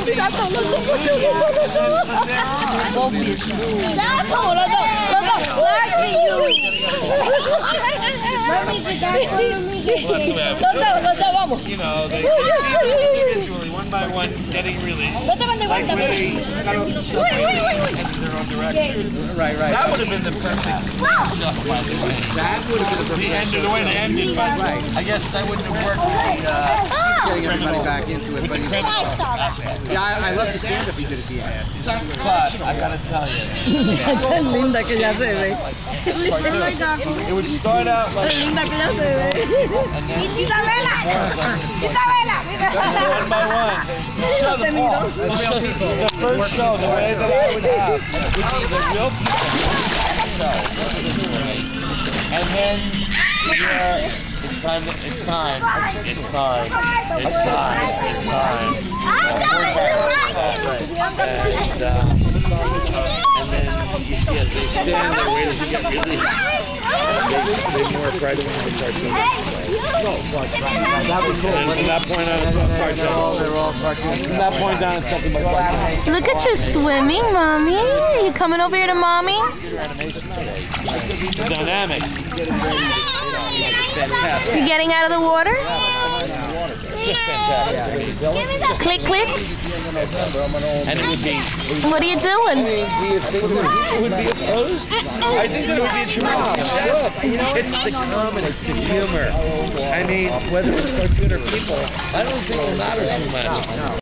Vamos. You know, they individually, one by one, getting released. Like when they got off the subway, they headed their own direction. Right. That would have been the perfect shot, by the way. That would have been the perfect end of the way they ended, but I guess that wouldn't have worked with getting everybody back into it. But yeah, I love the stand-up he did at the end. But I gotta tell you, Tan linda que ya se ve. it would start out like Linda que ya se ve. Isabella! One by one. Show the ball. The first show, the way that I would have, would be the real people show. And then, it's time. And then you see as they stand there waiting to get released. They're more afraid when they start doing that was cool. From that point on, it's all cartoons. From that point on, it's nothing but cartoons. Look at you swimming, Mommy. Are you coming over here to Mommy? The dynamics. Fantastic. You getting out of the water? Just fantastic. Click, click. And it would be... What are you doing? Do you think people would be opposed? I think that it would be a tremendous success. It's the comedy, it's the humor. I mean, whether it's cartoon or people, I don't think it'll matter too much.